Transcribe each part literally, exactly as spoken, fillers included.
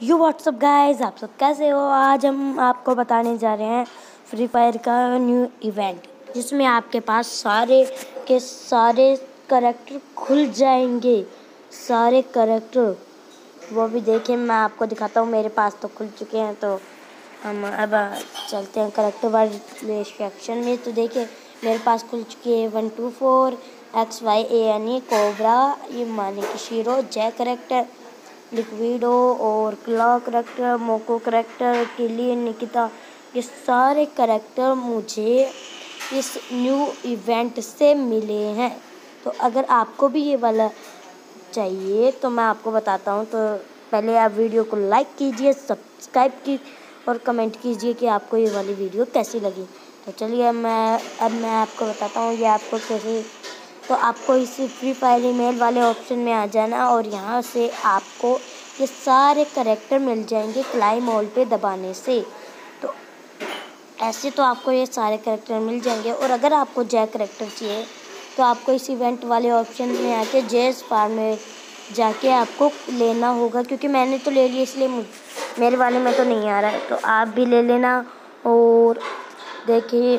You WhatsApp guys, आप सब कैसे हो। आज हम आपको बताने जा रहे हैं फ्री फायर का न्यू इवेंट, जिसमें आपके पास सारे के सारे करैक्टर खुल जाएंगे। सारे करैक्टर वो भी देखिए, मैं आपको दिखाता हूँ। मेरे पास तो खुल चुके हैं, तो हम अब चलते हैं करैक्टर वाले सेक्शन में। तो देखिए मेरे पास खुल चुके हैं one two four X Y A N E cobra, ये माने कि शीरो, जय करैक्टर, लिक्विडो और क्लॉ करैक्टर, मोको करैक्टर, किली, निकिता। ये सारे करैक्टर मुझे इस न्यू इवेंट से मिले हैं। तो अगर आपको भी ये वाला चाहिए तो मैं आपको बताता हूँ। तो पहले आप वीडियो को लाइक कीजिए, सब्सक्राइब की और कमेंट कीजिए कि आपको ये वाली वीडियो कैसी लगी। तो चलिए मैं अब मैं आपको बताता हूँ ये आपको कैसे। तो आपको इस फ्री फायर ईमेल वाले ऑप्शन में आ जाना और यहाँ से आपको ये सारे करैक्टर मिल जाएंगे क्लाइम ऑल पे दबाने से। तो ऐसे तो आपको ये सारे करैक्टर मिल जाएंगे। और अगर आपको जय करैक्टर चाहिए तो आपको इस इवेंट वाले ऑप्शन में आके जेस फार्म में जाके आपको लेना होगा, क्योंकि मैंने तो ले लिया इसलिए मेरे वाले में तो नहीं आ रहा है। तो आप भी ले लेना। और देखिए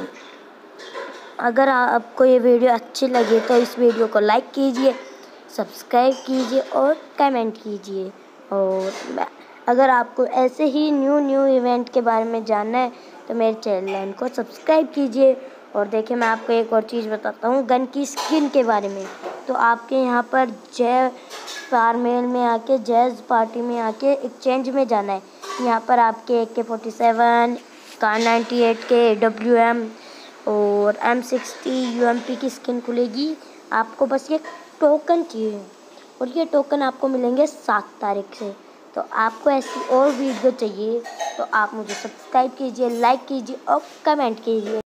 अगर आपको ये वीडियो अच्छी लगी तो इस वीडियो को लाइक कीजिए, सब्सक्राइब कीजिए और कमेंट कीजिए। और अगर आपको ऐसे ही न्यू न्यू इवेंट के बारे में जानना है तो मेरे चैनल को सब्सक्राइब कीजिए। और देखिए मैं आपको एक और चीज़ बताता हूँ गन की स्किन के बारे में। तो आपके यहाँ पर जय फार्मेल में आके जैज़ पार्टी में आके एक्सचेंज में जाना है। यहाँ पर आपके A K forty seven, kar ninety eight K, W M और M sixty U M P की स्किन खुलेगी। आपको बस ये टोकन चाहिए और ये टोकन आपको मिलेंगे सात तारीख से। तो आपको ऐसी और वीडियो चाहिए तो आप मुझे सब्सक्राइब कीजिए, लाइक कीजिए और कमेंट कीजिए।